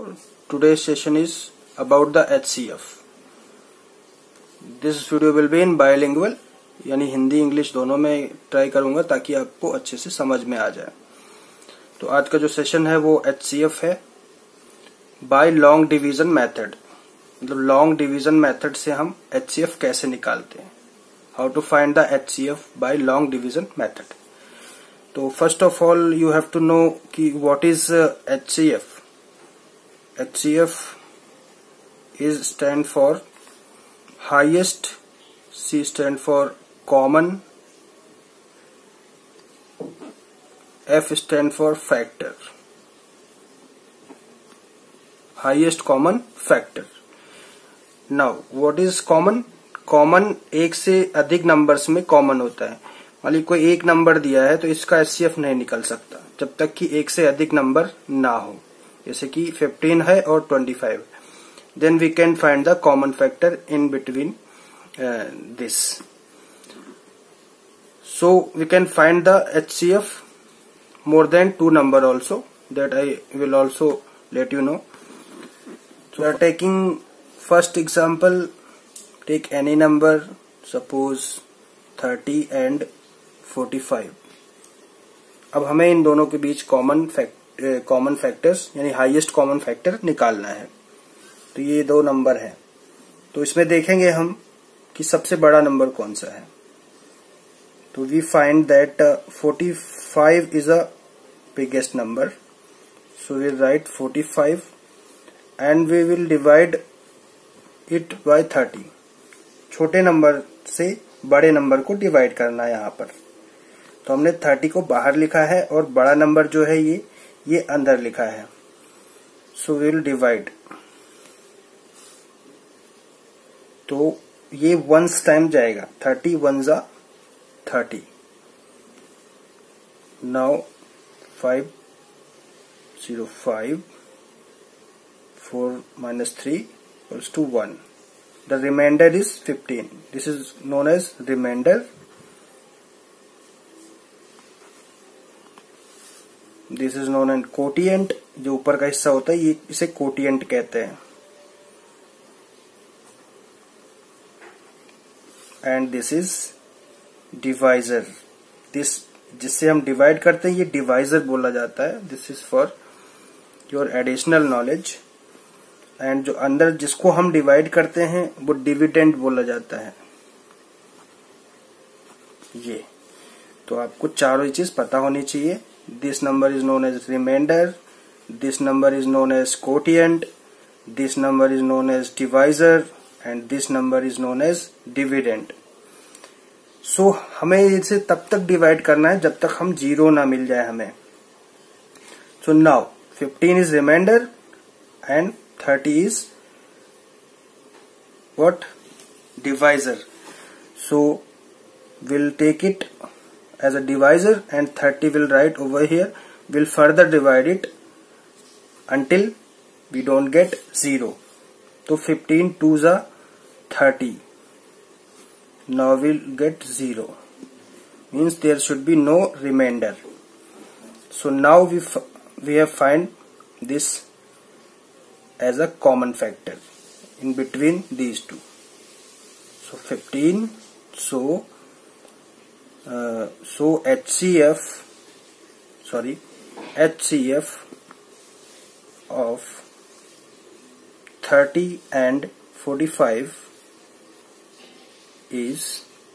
today's session is about the HCF. This video will be in bilingual, यानी Hindi English दोनों में try करूंगा ताकि आपको अच्छे से समझ में आ जाए। तो आज का जो सेशन है वो HCF है बाय लॉन्ग डिवीजन मेथड। मतलब लॉन्ग डिवीजन मेथड से हम HCF कैसे निकालते हैं, how to find the HCF by long division method. तो first of all you have to know कि what is HCF। HCF is stand for highest, C stand for common, F stand for factor, highest common factor. Now what is common? Common एक से अधिक numbers में common होता है। मान ली कोई एक नंबर दिया है तो इसका HCF नहीं निकल सकता जब तक कि एक से अधिक नंबर ना हो, जैसे कि 15 है और 25। Then we can find the common factor in between this. So we can find the HCF more than 2 number also, that I will also let you know. So we are taking first example. Take any number, suppose 30 and 45. अब हमें इन दोनों के बीच common factors यानी highest common factor निकालना है। तो ये दो नंबर हैं, तो इसमें देखेंगे हम कि सबसे बड़ा नंबर कौन सा है। तो we find that 45 is a biggest number, so we write 45 and we will divide it by 30। छोटे नंबर से बड़े नंबर को डिवाइड करना है यहाँ पर। तो हमने 30 को बाहर लिखा है और बड़ा नंबर जो है ये अंदर लिखा है। So we will divide. तो ये वंस टाइम जाएगा, 30 1 जा 30। Now 505 4 minus 3 equals to 1. The remainder is 15. This is known as remainder. This is known as quotient. जो ऊपर का हिस्सा होता है ये इसे quotient कहते हैं। And this is divisor. This जिससे हम डिवाइड करते हैं ये डिवाइजर बोला जाता है। This is for your additional knowledge. And जो अंदर जिसको हम डिवाइड करते हैं वो डिविडेंड बोला जाता है। ये तो आपको चारों चीज पता होनी चाहिए। This number is known as reminder, this number is known as quotient, this number is known as divisor and this number is known as dividend. So हमें इसे तब तक डिवाइड करना है जब तक हम जीरो ना मिल जाए हमें। So now 15 is reminder and 30 is what? Divisor. So we'll take it as a divisor and 30 will write over here. We'll further divide it until we don't get 0. So 15 2s are 30. Now we'll get 0. Means there should be no remainder. So now we have find this as a common factor in between these two. So 15. So HCF of 30 and 45 is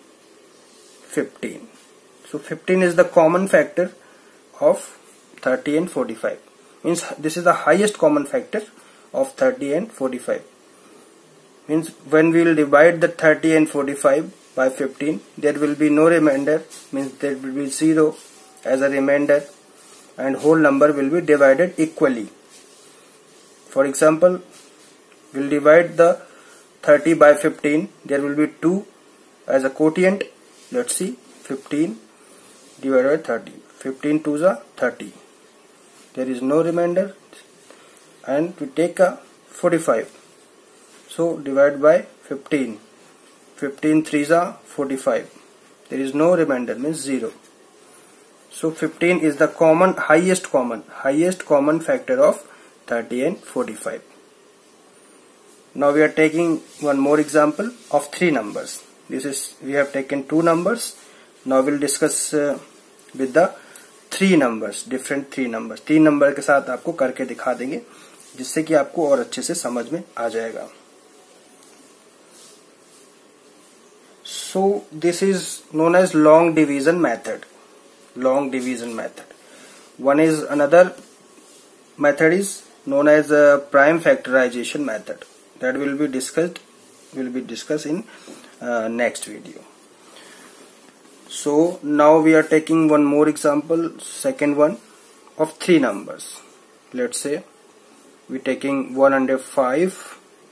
15. So 15 is the common factor of 30 and 45. Means this is the highest common factor of 30 and 45. Means when we will divide the 30 and 45 by 15, there will be no remainder, means there will be 0 as a remainder and whole number will be divided equally. For example, we'll divide the 30 by 15, there will be 2 as a quotient. Let's see, 15 divided by 30. 15 2s are 30. There is no remainder. And we take a 45. So divide by 15. 15 3s are 45. There is no remainder, means 0. So 15 is the highest common factor of 30 and 45. Now we are taking one more example of three numbers. We have taken two numbers. Now we'll discuss with the three numbers, different three numbers. तीन number के साथ आपको करके दिखा देंगे, जिससे कि आपको और अच्छे से समझ में आ जाएगा. So this is known as long division method. Long division method. One is another method is known as prime factorization method. That will be discussed in next video. So now we are taking one more example, second one of three numbers. Let's say we taking 105,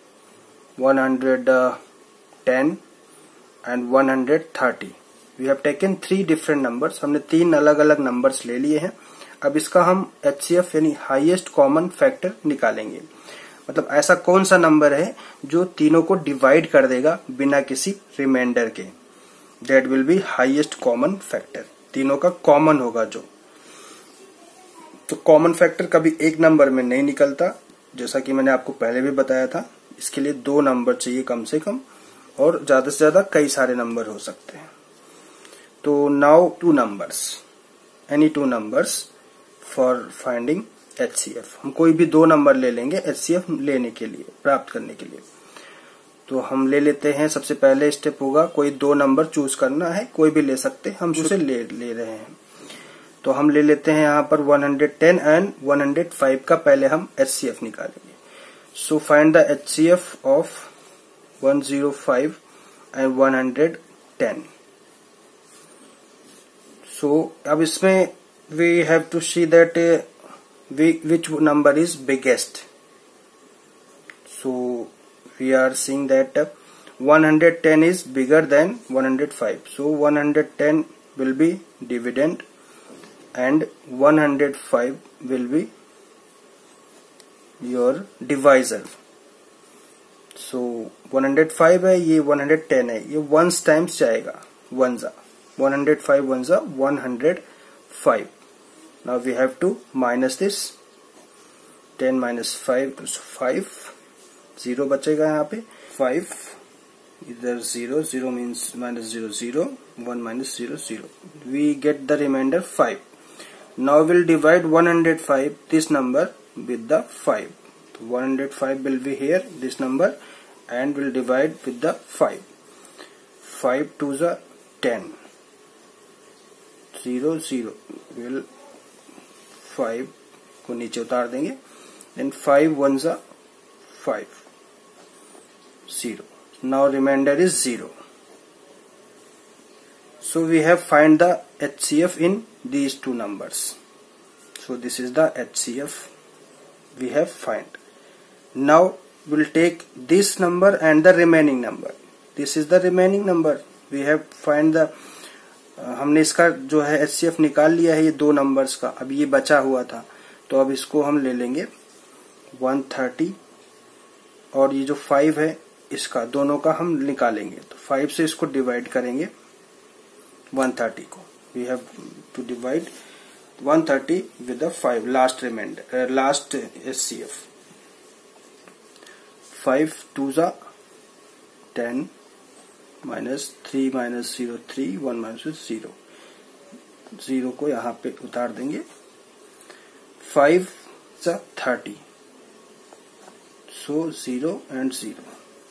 110 and 130. We have taken three different numbers. हमने तीन अलग अलग numbers ले लिए हैं. अब इसका हम HCF यानी हाईएस्ट कॉमन फैक्टर निकालेंगे. मतलब ऐसा कौन सा नंबर है जो तीनों को डिवाइड कर देगा बिना किसी रिमाइंडर के. That will be highest common factor. तीनों का कॉमन होगा जो. तो कॉमन फैक्टर कभी एक नंबर में नहीं निकलता, जैसा कि मैंने आपको पहले भी बताया था. इसके लिए दो नंबर चाहिए कम से कम, और ज्यादा से ज्यादा कई सारे नंबर हो सकते हैं. तो now two numbers, any two numbers for finding HCF. हम कोई भी दो नंबर ले लेंगे HCF लेने के लिए, प्राप्त करने के लिए. तो हम ले लेते हैं. सबसे पहले स्टेप होगा कोई दो नंबर चूज करना है, कोई भी ले सकते हैं, हम उसे ले रहे हैं. तो हम ले लेते हैं यहाँ पर 110 एंड 105 का पहले हम HCF निकालेंगे. So find the HCF of 105 and 110. So अब इसमें we have to see that which number is biggest. So we are seeing that 110 is bigger than 105. So 110 will be dividend and 105 will be your divisor. So 105 है, ये 110 है, ये ones times जाएगा. 105 ones are 105. Now we have to minus this. 10 minus 5 is 5. 0 बचेगा यहाँ पे. 5 इधर 0 means minus 0. 1 minus 0. We get the remainder 5. Now we'll divide 105 this number with the 5. 105 will be here, this number, and we'll divide with the 5. 5 2s are 10. 0. We'll 5 को नीचे उतार देंगे. Then 5 ones are 5. 0. Now remainder is 0. So we have find the HCF in these two numbers. So this is the HCF we have find. Now we'll take this number and the remaining number. This is the remaining number. We have find the हमने इसका जो है HCF निकाल लिया है, ये दो numbers का. अब ये बचा हुआ था, तो अब इसको हम ले लेंगे 130 और ये जो 5 है इसका, दोनों का हम निकालेंगे. तो 5 से इसको डिवाइड करेंगे 130 को. We have to divide 130 with the 5 last remainder, last HCF. 5 2s are 10 minus 3 minus 0 3, 1 minus 0. 0 को यहाँ पे उतार देंगे. 5 is 30. So 0 and 0.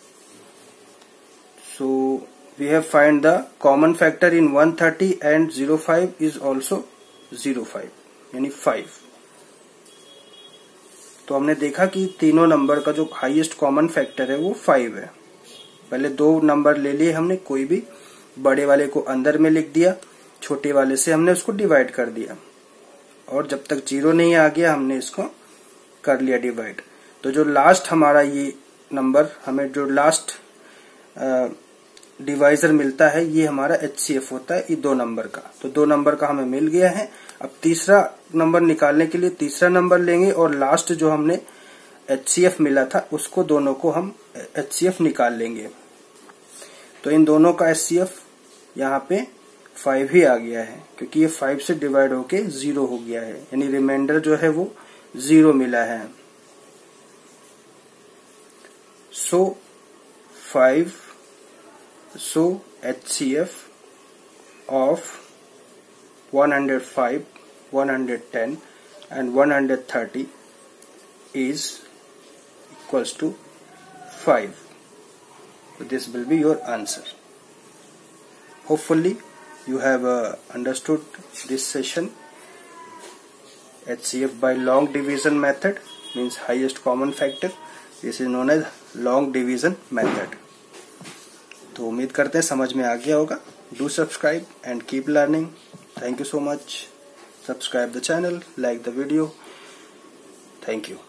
So we have find the common factor in 130 and 05 is also 05 यानी 5. तो हमने देखा कि तीनों नंबर का जो हाईएस्ट कॉमन फैक्टर है वो 5 है. पहले दो नंबर ले लिए हमने, कोई भी बड़े वाले को अंदर में लिख दिया, छोटे वाले से हमने उसको डिवाइड कर दिया, और जब तक 0 नहीं आ गया हमने इसको कर लिया डिवाइड. तो जो लास्ट हमारा ये नंबर, हमें जो लास्ट डिवाइजर मिलता है, ये हमारा HCF होता है, ये दो नंबर का. तो दो नंबर का हमें मिल गया है. अब तीसरा नंबर निकालने के लिए तीसरा नंबर लेंगे, और लास्ट जो हमने HCF मिला था उसको दोनों को हम HCF निकाल लेंगे. तो इन दोनों का HCF यहाँ पे 5 ही आ गया है, क्योंकि ये 5 से डिवाइड होके 0 हो गया है, यानी रिमाइंडर जो है वो 0 मिला है. So HCF of 105, 110 and 130 is equals to 5. So this will be your answer. Hopefully you have understood this session. HCF by long division method means highest common factor. This is known as long division method. तो उम्मीद करते हैं समझ में आ गया होगा. Do subscribe and keep learning. Thank you so much. Subscribe the channel, like the video. Thank you.